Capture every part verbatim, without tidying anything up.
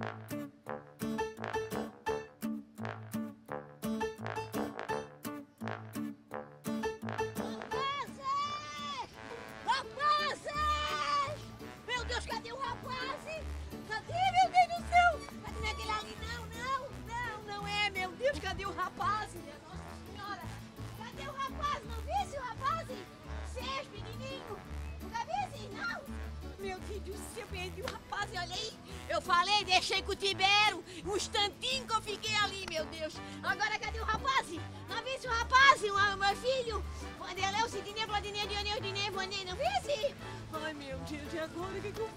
Rapazes! Meu Deus, cadê o rapaz? Cadê, meu Deus do céu? Cadê aquele ali? Não, não, não, não é, meu Deus, cadê o rapaz? Minha Nossa Senhora! Cadê o rapaz? Não visse o rapaz? Seis, pequenininho! Nunca visse? Não! Meu Deus do céu, perdi o rapaz, olha aí! Eu falei, deixei com o Tibério, um instantinho que eu fiquei ali, meu Deus! Agora cadê o rapaz? Não visse o rapaz? O meu filho? Vanderlei, o Sidney, Vladinei, Dionei, Odinei, Vanei, não visse? Ai, meu Deus, e agora o que que eu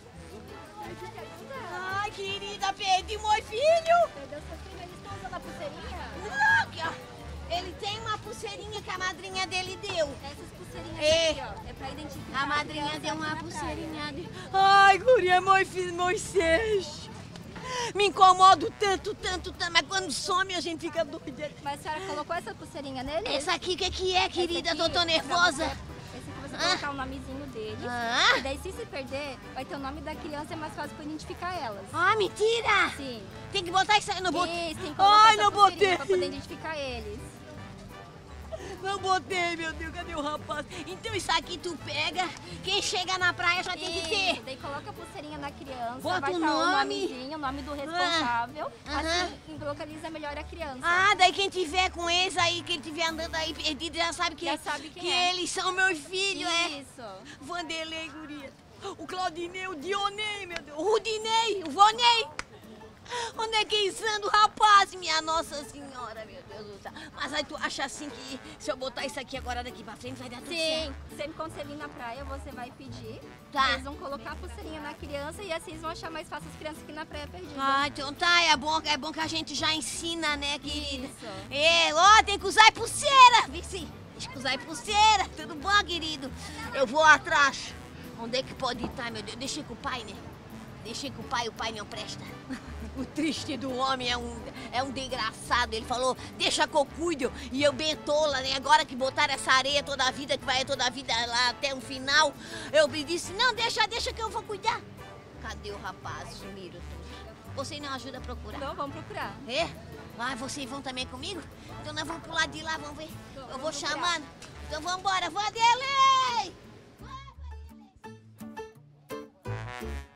faço? Ai, querida, perdi meu filho! Perdeu seu filho, eles estão usando a pulseirinha? Não, aqui, ó. Ele tem uma pulseirinha que a madrinha dele deu. Essas pulseirinhas É. aqui, ó, é pra identificar A madrinha criança deu aqui uma na pulseirinha de... Ai, guria, meu filho, Moisés. Me incomodo tanto, tanto, tanto, mas quando some a gente fica doida. praia. Mas a senhora colocou essa pulseirinha nele? Essa aqui, o que que é, querida? Esse Eu aqui tô é nervosa. pra você- Esse aqui você Ah. colocar o nomezinho deles. Ah. E daí, se se perder, vai ter o nome da criança, é mais fácil pra identificar elas. Ah, mentira! Sim. Tem que botar isso aí no botão. Isso, tem que colocar Ai, essa não pulseirinha botei. pra poder identificar eles. Não botei, meu Deus, cadê o rapaz? Então isso aqui tu pega, quem chega na praia já tem que Isso, ter. daí coloca a pulseirinha na criança, Bota vai o estar o nome. nomezinho, o nome do responsável, Ah, assim localiza melhor a criança. Ah, daí quem tiver com eles aí, quem tiver andando aí perdido, já sabe que, Já sabe quem que é. eles são meus filhos, é? Isso. Vanderlei, guria. O Claudinei, o Dionei, meu Deus. O Rudinei, o Vonei. Onde é que eles andam, rapaz? Minha Nossa Senhora, meu Deus do céu. Mas aí tu acha assim que se eu botar isso aqui agora daqui pra frente vai dar tudo certo? Sim, sempre quando você vir na praia, você vai pedir. Tá. Eles vão colocar a pulseirinha na criança e assim eles vão achar mais fácil as crianças aqui na praia perdidas. Ah, então tá, é bom, é bom que a gente já ensina, né, querida? Isso. É, ó, tem que usar pulseira, Vici. Tem que usar pulseira, tudo bom, querido? Eu vou atrás. Onde é que pode estar, meu Deus? Deixei com o pai, né? Deixei com o pai, o pai não presta. O triste do homem é um, é um desgraçado. Ele falou, deixa que eu cuido. E eu bem tola, né? Agora que botaram essa areia toda a vida, que vai toda a vida lá até o final, eu me disse, não, deixa, deixa que eu vou cuidar. Cadê o rapaz? Sumiram tudo. Você não ajuda a procurar? Então vamos procurar. É? Ah, vocês vão também comigo? Então nós vamos pro lado de lá, vamos ver. Vamos, Eu vou vamos chamando. Então vamos embora, Vanderlei! Vai, Vanderlei!